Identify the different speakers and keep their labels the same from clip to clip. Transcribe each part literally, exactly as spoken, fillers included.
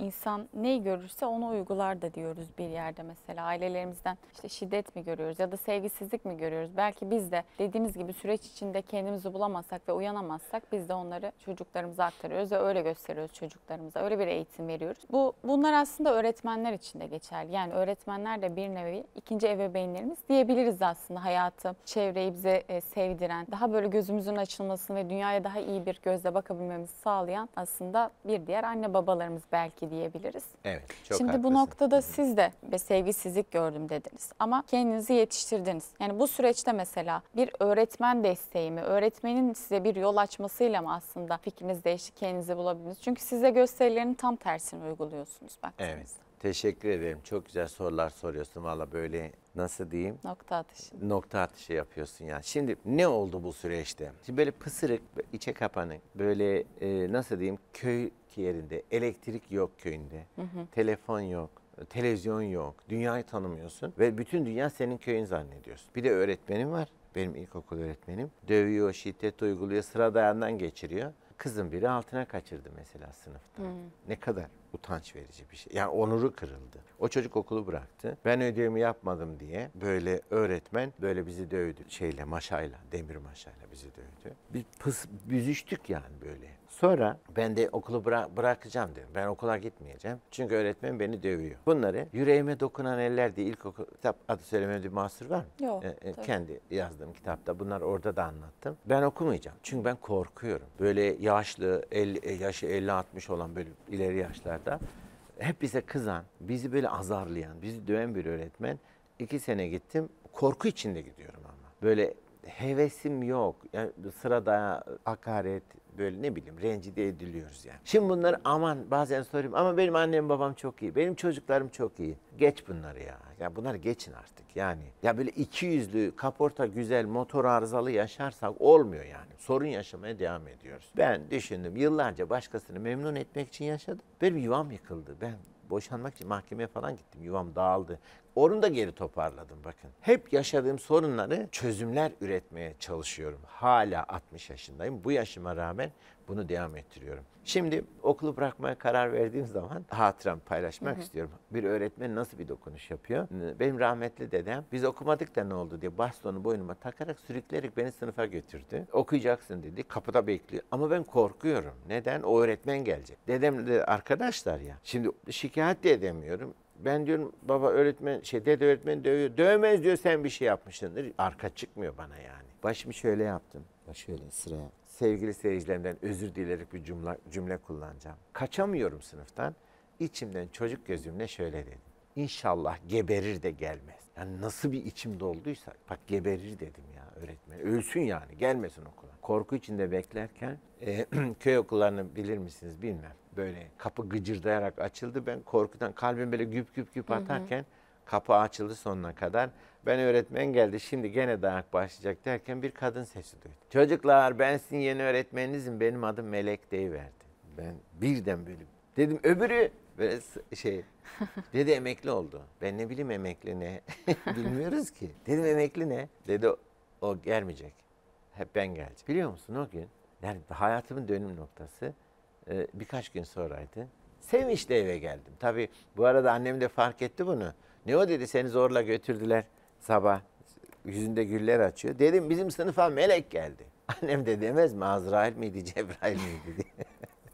Speaker 1: insan neyi görürse onu uygular da diyoruz bir yerde mesela. Ailelerimizden işte şiddet mi görüyoruz ya da sevgisizlik mi görüyoruz? Belki biz de dediğimiz gibi süreç içinde kendimizi bulamazsak ve uyanamazsak biz de onları çocuklarımıza aktarıyoruz ve öyle gösteriyoruz çocuklarımıza. Öyle bir eğitim veriyoruz. Bu bunlar aslında öğretmenler için de geçerli. Yani öğretmenler de bir nevi ikinci ebeveynlerimiz diyebiliriz aslında. Hayatı, çevreyi bize e, sevdiren, daha böyle gözümüzün açılmasını ve dünyaya daha iyi bir gözle bakabilmemizi sağlayan aslında bir diğer anne babalarımız belki diyebiliriz.
Speaker 2: Evet, çok
Speaker 1: Şimdi
Speaker 2: haklısın.
Speaker 1: bu noktada siz de bir sevgisizlik gördüm dediniz ama kendinizi yetiştirdiniz. Yani bu süreçte mesela bir öğretmen desteği mi, öğretmenin size bir yol açmasıyla mı aslında fikriniz değişti, kendinizi bulabildiniz? Çünkü size gösterilerin tam tersini uyguluyorsunuz baktığınızda.
Speaker 2: Evet, teşekkür ederim. Çok güzel sorular soruyorsun. Valla böyle nasıl diyeyim?
Speaker 1: Nokta atışı.
Speaker 2: Nokta atışı yapıyorsun ya. Şimdi ne oldu bu süreçte? Şimdi böyle pısırık, içe kapanık, böyle e, nasıl diyeyim köy yerinde, elektrik yok köyünde, hı hı. telefon yok, televizyon yok, dünyayı tanımıyorsun ve bütün dünya senin köyün zannediyorsun. Bir de öğretmenim var, benim ilkokul öğretmenim. Dövüyor, şiddet uyguluyor, sıra dayandan geçiriyor. Kızım biri altına kaçırdı mesela sınıfta. Hmm. Ne kadar utanç verici bir şey. Yani onuru kırıldı. O çocuk okulu bıraktı. Ben ödevimi yapmadım diye böyle öğretmen böyle bizi dövdü. Şeyle, maşayla, demir maşayla bizi dövdü. Biz pıs, büzüştük yani böyle. Sonra ben de okulu bıra- bırakacağım dedim. Ben okula gitmeyeceğim. Çünkü öğretmen beni dövüyor. Bunları yüreğime dokunan eller diye ilkokul kitap adı söylememde bir mahsur var mı?
Speaker 1: Yok.
Speaker 2: Ee, kendi yazdığım kitapta bunlar orada da anlattım. Ben okumayacağım. Çünkü ben korkuyorum. Böyle yaşlı, elli, yaşı elli altmış olan böyle ileri yaşlarda hep bize kızan, bizi böyle azarlayan, bizi döven bir öğretmen. İki sene gittim. Korku içinde gidiyorum ama. Böyle hevesim yok. Yani sırada hakaret, böyle ne bileyim rencide ediliyoruz yani. Şimdi bunları aman bazen soruyorum ama benim annem babam çok iyi. Benim çocuklarım çok iyi. Geç bunları ya. Ya bunları geçin artık yani. Ya böyle iki yüzlü, kaporta güzel, motor arızalı yaşarsak olmuyor yani. Sorun yaşamaya devam ediyoruz. Ben düşündüm yıllarca başkasını memnun etmek için yaşadım. Benim yuvam yıkıldı. Ben boşanmak için mahkemeye falan gittim. Yuvam dağıldı. Onu da geri toparladım bakın. Hep yaşadığım sorunları çözümler üretmeye çalışıyorum. Hala altmış yaşındayım. Bu yaşıma rağmen bunu devam ettiriyorum. Şimdi okulu bırakmaya karar verdiğim zaman hatıramı paylaşmak hı hı. istiyorum. Bir öğretmen nasıl bir dokunuş yapıyor? Benim rahmetli dedem biz okumadık da ne oldu diye bastonu boynuma takarak sürükleyerek beni sınıfa götürdü. Okuyacaksın dedi. Kapıda bekliyor. Ama ben korkuyorum. Neden? O öğretmen gelecek. Dedem de arkadaşlar ya. Şimdi şikayet de edemiyorum. Ben diyorum baba öğretmen, şey dede öğretmen dövüyor. Dövmez diyor sen bir şey yapmışsındır. Arka çıkmıyor bana yani. Başımı şöyle yaptım. Bak şöyle sıraya. Sevgili seyircilerimden özür dileyerek bir cümle, cümle kullanacağım. Kaçamıyorum sınıftan. İçimden çocuk gözümle şöyle dedim. İnşallah geberir de gelmez. Yani nasıl bir içim dolduysa bak geberir dedim ya öğretmen. Ölsün yani gelmesin okula. Korku içinde beklerken e, köy okullarını bilir misiniz bilmem. Böyle kapı gıcırdayarak açıldı. Ben korkudan kalbim böyle güp güp güp atarken hı hı. kapı açıldı sonuna kadar. Ben öğretmen geldi şimdi gene dayak başlayacak derken bir kadın sesi duydum. Çocuklar ben sizin yeni öğretmeninizim benim adım Melek deyiverdi. Ben birden böyle dedim öbürü böyle şey dedi emekli oldu. Ben ne bileyim emekli ne bilmiyoruz ki. Dedim emekli ne? Dedi o, o gelmeyecek. Hep ben geleceğim. Biliyor musun o gün yani hayatımın dönüm noktası e, birkaç gün sonraydı. Sevinçle eve geldim. Tabii bu arada annem de fark etti bunu. Ne o dedi seni zorla götürdüler sabah. Yüzünde güller açıyor. Dedim bizim sınıfa melek geldi. Annem de demez mi Azrail miydi Cebrail miydi diye.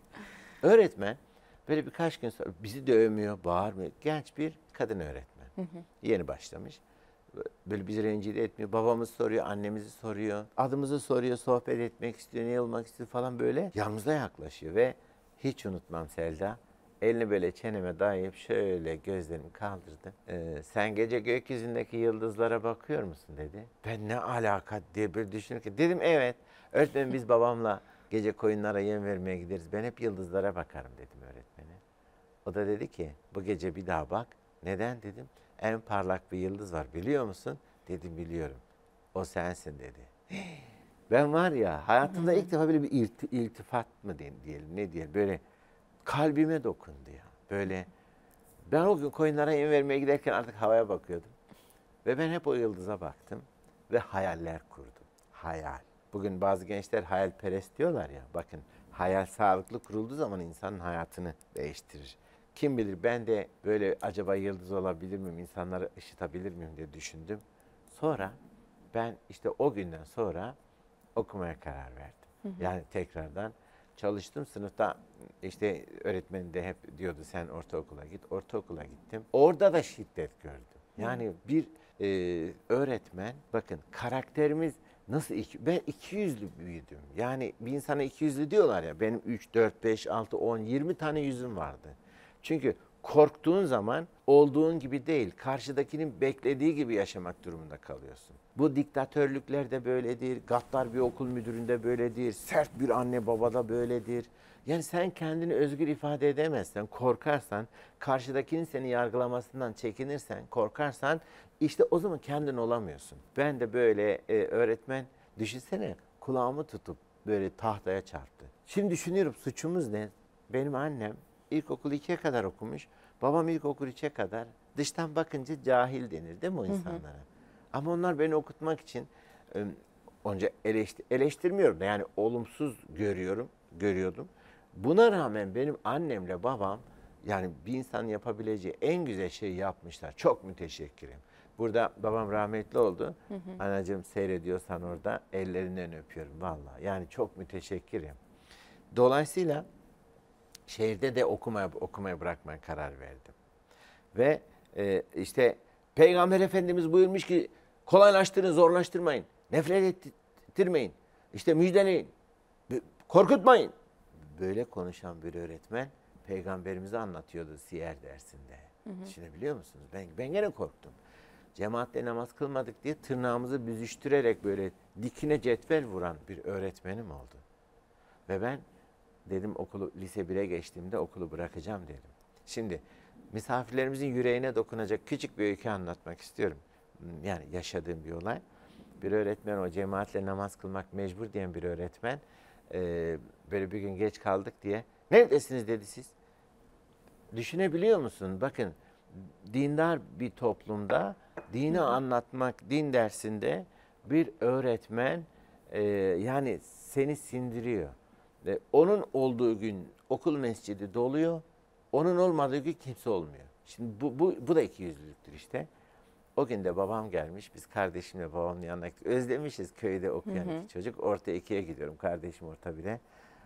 Speaker 2: Öğretmen böyle birkaç gün sonra bizi dövmüyor, bağırmıyor. Genç bir kadın öğretmen. Hı hı. Yeni başlamış. Böyle bizi rencide etmiyor. Babamız soruyor, annemizi soruyor. Adımızı soruyor, sohbet etmek istiyor, ne olmak istiyor falan böyle. Yanımıza yaklaşıyor ve hiç unutmam Selda. Elini böyle çeneme dayayıp şöyle gözlerimi kaldırdı. Ee, sen gece gökyüzündeki yıldızlara bakıyor musun dedi. Ben ne alaka diye böyle düşünürken dedim evet. Öğretmenim biz babamla gece koyunlara yem vermeye gideriz. Ben hep yıldızlara bakarım dedim öğretmene. O da dedi ki bu gece bir daha bak. Neden dedim. En parlak bir yıldız var biliyor musun? Dedim biliyorum. O sensin dedi. Ben var ya hayatımda ilk defa böyle bir ilti, iltifat mı diyelim ne diyelim böyle kalbime dokundu ya. Böyle ben o gün koyunlara yem vermeye giderken artık havaya bakıyordum. Ve ben hep o yıldıza baktım ve hayaller kurdum. Hayal. Bugün bazı gençler hayalperest diyorlar ya. Bakın hayal sağlıklı kurulduğu zaman insanın hayatını değiştirir. Kim bilir ben de böyle acaba yıldız olabilir miyim, insanları ışıtabilir miyim diye düşündüm. Sonra ben işte o günden sonra okumaya karar verdim. Hı hı. Yani tekrardan çalıştım. Sınıfta işte öğretmen de hep diyordu sen ortaokula git. Ortaokula gittim. Orada da şiddet gördüm. Yani hı. bir e, öğretmen, bakın karakterimiz nasıl, iki, ben iki yüzlü büyüdüm. Yani bir insana iki yüzlü diyorlar ya, benim üç, dört, beş, altı, on, yirmi tane yüzüm vardı. Çünkü korktuğun zaman olduğun gibi değil, karşıdakinin beklediği gibi yaşamak durumunda kalıyorsun. Bu diktatörlüklerde böyledir, gaddar bir okul müdüründe böyledir, sert bir anne babada böyledir. Yani sen kendini özgür ifade edemezsen, korkarsan, karşıdakinin seni yargılamasından çekinirsen, korkarsan işte o zaman kendin olamıyorsun. Ben de böyle e, öğretmen, düşünsene kulağımı tutup böyle tahtaya çarptı. Şimdi düşünüyorum suçumuz ne? Benim annem İlkokul ikiye kadar okumuş. Babam ilkokul üçe kadar. Dıştan bakınca cahil denir değil mi o insanlara? Hı hı. Ama onlar beni okutmak için onca eleştir eleştirmiyorum da, yani olumsuz görüyorum, görüyordum. Buna rağmen benim annemle babam yani bir insanın yapabileceği en güzel şeyi yapmışlar. Çok müteşekkirim. Burada babam rahmetli oldu. Hı hı. Anacığım seyrediyorsan orada ellerinden öpüyorum vallahi. Yani çok müteşekkirim. Dolayısıyla şehirde de okumaya okumaya bırakmaya karar verdim. Ve e, işte Peygamber Efendimiz buyurmuş ki kolaylaştırın, zorlaştırmayın. Nefret ettirmeyin. İşte müjdeleyin. Korkutmayın. Böyle konuşan bir öğretmen Peygamberimizi anlatıyordu siyer dersinde. Hı hı. Düşünebiliyor musunuz? Ben, ben gene korktum. Cemaatle namaz kılmadık diye tırnağımızı büzüştürerek böyle dikine cetvel vuran bir öğretmenim oldu. Ve ben dedim okulu, lise bire geçtiğimde okulu bırakacağım dedim. Şimdi misafirlerimizin yüreğine dokunacak küçük bir öykü anlatmak istiyorum. Yani yaşadığım bir olay. Bir öğretmen, o cemaatle namaz kılmak mecbur diyen bir öğretmen, e, böyle bir gün geç kaldık diye, neredesiniz dedi siz. Düşünebiliyor musun? Bakın, dindar bir toplumda dini anlatmak, din dersinde bir öğretmen e, yani seni sindiriyor. Ve onun olduğu gün okul mescidi doluyor, onun olmadığı gün kimse olmuyor. Şimdi bu, bu, bu da ikiyüzlülüktür işte. O gün de babam gelmiş, biz kardeşimle babamın yanına gittik. Özlemişiz köyde okuyan hı hı. iki çocuk. Orta ikiye gidiyorum, kardeşim orta bire.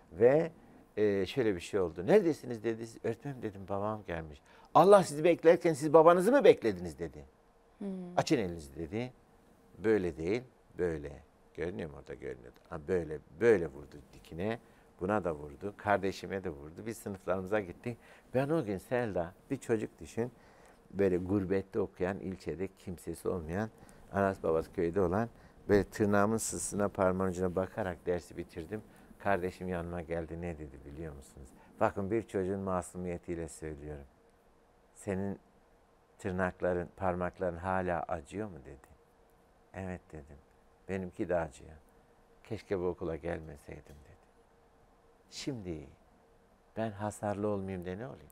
Speaker 2: Ve e, şöyle bir şey oldu. Neredesiniz dedi. Öğretmenim dedim, babam gelmiş. Allah sizi beklerken siz babanızı mı beklediniz dedi. Hı. Açın elinizi dedi. Böyle değil, böyle. Görünüyor mu orada, görünüyordu. Ha, böyle, böyle vurdu dikine. Buna da vurdu, kardeşime de vurdu. Biz sınıflarımıza gittik. Ben o gün Selda, bir çocuk düşün, böyle gurbette okuyan, ilçede kimsesi olmayan, anası babası köyde olan, böyle tırnağımın sısına, parmağın ucuna bakarak dersi bitirdim. Kardeşim yanıma geldi, ne dedi biliyor musunuz? Bakın, bir çocuğun masumiyetiyle söylüyorum. Senin tırnakların, parmakların hala acıyor mu dedi. Evet dedim. Benimki de acıyor. Keşke bu okula gelmeseydim dedi. Şimdi ben hasarlı olmayayım da ne olayım?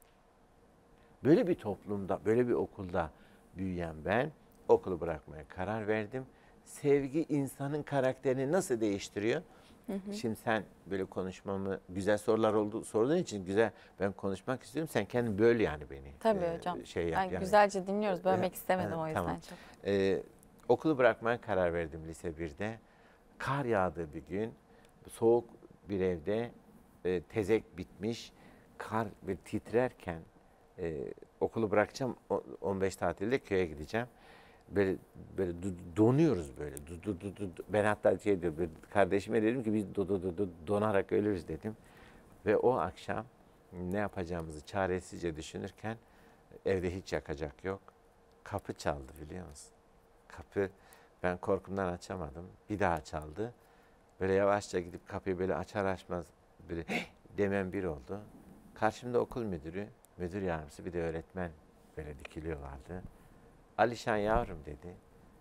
Speaker 2: Böyle bir toplumda, böyle bir okulda büyüyen ben okulu bırakmaya karar verdim. Sevgi insanın karakterini nasıl değiştiriyor? Hı hı. Şimdi sen böyle konuşmamı, güzel sorular oldu, sorduğun için güzel, ben konuşmak istiyorum. Sen kendin böl yani beni.
Speaker 1: Tabii ee, hocam.
Speaker 2: Şey yap,
Speaker 1: ben
Speaker 2: yani.
Speaker 1: Güzelce dinliyoruz. Bölmek
Speaker 2: e,
Speaker 1: istemedim
Speaker 2: e,
Speaker 1: o yüzden
Speaker 2: tamam.
Speaker 1: çok.
Speaker 2: Ee, okulu bırakmaya karar verdim lise birde. Kar yağdığı bir gün, soğuk bir evde, e, tezek bitmiş, kar ve titrerken e, okulu bırakacağım, on beş tatilde köye gideceğim. Böyle böyle donuyoruz böyle. Du, du, du, du. Ben hatta şey diyorum, kardeşime dedim ki biz do, do, do, do, donarak ölürüz dedim. Ve o akşam ne yapacağımızı çaresizce düşünürken evde hiç yakacak yok. Kapı çaldı biliyor musun? Kapı, ben korkumdan açamadım. Bir daha çaldı. Böyle yavaşça gidip kapıyı böyle açar açmaz böyle demem bir oldu. Karşımda okul müdürü, müdür yardımcısı, bir de öğretmen böyle dikiliyorlardı. Alişan yavrum dedi,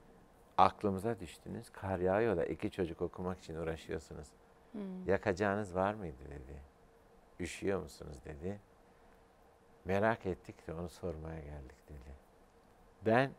Speaker 2: aklımıza düştünüz, kar yağıyor da iki çocuk okumak için uğraşıyorsunuz. Hmm. Yakacağınız var mıydı dedi. Üşüyor musunuz dedi. Merak ettik de onu sormaya geldik dedi. Ben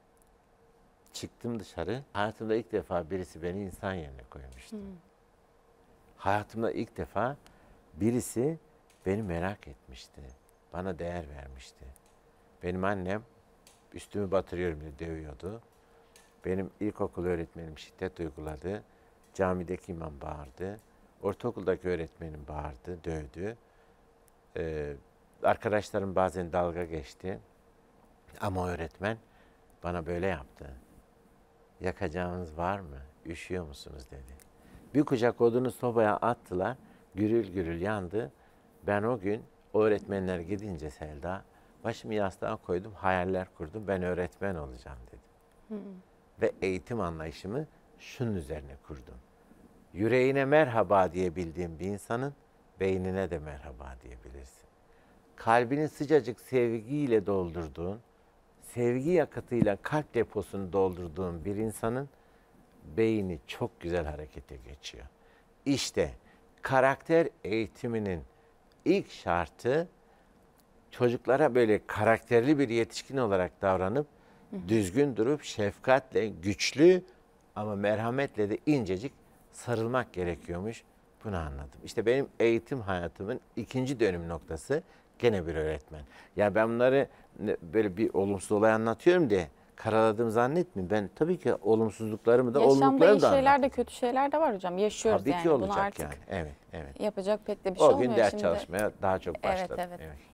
Speaker 2: çıktım dışarı. Hayatımda ilk defa birisi beni insan yerine koymuştu. Hmm. Hayatımda ilk defa birisi beni merak etmişti. bana değer vermişti. Benim annem üstümü batırıyorum diye dövüyordu. Benim ilkokul öğretmenim şiddet uyguladı. Camideki imam bağırdı. Ortaokuldaki öğretmenim bağırdı, dövdü. Ee, arkadaşlarım bazen dalga geçti. Ama öğretmen bana böyle yaptı. Yakacağınız var mı? Üşüyor musunuz dedi. Bir kucak odunu sobaya attılar. Gürül gürül yandı. Ben o gün o öğretmenler gidince Selda, başımı yastığa koydum, hayaller kurdum. Ben öğretmen olacağım dedim. Hı. Ve eğitim anlayışımı şunun üzerine kurdum. Yüreğine merhaba diyebildiğin bir insanın beynine de merhaba diyebilirsin. Kalbini sıcacık sevgiyle doldurduğun, sevgi yakıtıyla kalp deposunu doldurduğun bir insanın beyni çok güzel harekete geçiyor. İşte karakter eğitiminin ilk şartı çocuklara böyle karakterli bir yetişkin olarak davranıp hı hı. düzgün durup şefkatle, güçlü ama merhametle de incecik sarılmak gerekiyormuş. Bunu anladım. İşte benim eğitim hayatımın ikinci dönüm noktası gene bir öğretmen. Yani ben bunları böyle bir olumsuz olay anlatıyorum diye karaladığımı zannetmeyin. Ben tabii ki olumsuzluklarımı da olumluluklarımı da anlatıyorum.
Speaker 1: Yaşamda iyi şeyler de kötü şeyler de var hocam. Yaşıyoruz
Speaker 2: tabii
Speaker 1: yani.
Speaker 2: Ki
Speaker 1: Bunu
Speaker 2: olacak
Speaker 1: artık
Speaker 2: yani. Evet, evet.
Speaker 1: yapacak pek de bir şey
Speaker 2: o
Speaker 1: olmuyor.
Speaker 2: gün ders
Speaker 1: Şimdi
Speaker 2: çalışmaya daha çok başladım.
Speaker 1: Evet, evet.
Speaker 2: Evet.